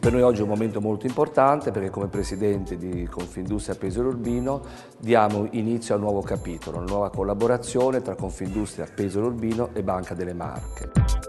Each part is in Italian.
Per noi oggi è un momento molto importante perché come Presidente di Confindustria Pesaro Urbino diamo inizio a un nuovo capitolo, una nuova collaborazione tra Confindustria Pesaro Urbino e Banca delle Marche.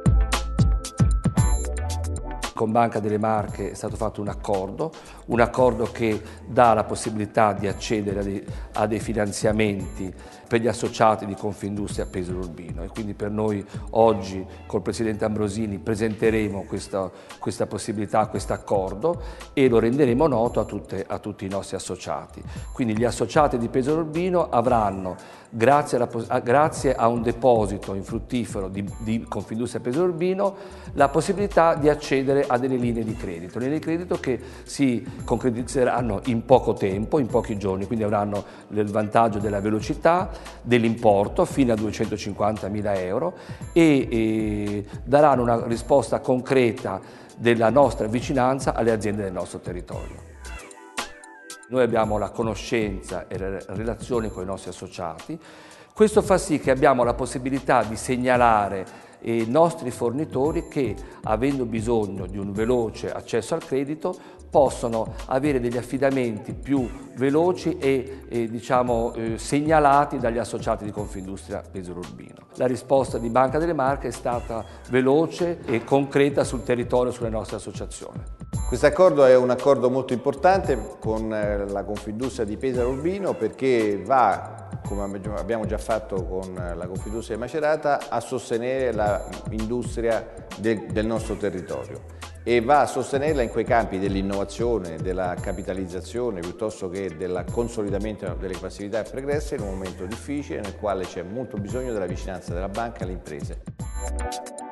Con Banca delle Marche è stato fatto un accordo che dà la possibilità di accedere a dei finanziamenti per gli associati di Confindustria Pesaro Urbino, e quindi per noi oggi col Presidente Ambrosini presenteremo questa possibilità, questo accordo, e lo renderemo noto a tutti i nostri associati. Quindi gli associati di Pesaro Urbino avranno, grazie a un deposito infruttifero di Confindustria Pesaro Urbino, la possibilità di accedere a delle linee di credito che si concretizzeranno in poco tempo, in pochi giorni, quindi avranno il vantaggio della velocità, dell'importo fino a 250.000 euro e daranno una risposta concreta della nostra vicinanza alle aziende del nostro territorio. Noi abbiamo la conoscenza e la relazione con i nostri associati. Questo fa sì che abbiamo la possibilità di segnalare i nostri fornitori che, avendo bisogno di un veloce accesso al credito, possono avere degli affidamenti più veloci e segnalati dagli associati di Confindustria Pesaro Urbino. La risposta di Banca delle Marche è stata veloce e concreta sul territorio, sulle nostre associazioni. Questo accordo è un accordo molto importante con la Confindustria di Pesaro Urbino perché va, come abbiamo già fatto con la Confindustria di Macerata, a sostenere l'industria del nostro territorio e va a sostenerla in quei campi dell'innovazione, della capitalizzazione piuttosto che del consolidamento delle passività pregresse in un momento difficile nel quale c'è molto bisogno della vicinanza della banca alle imprese.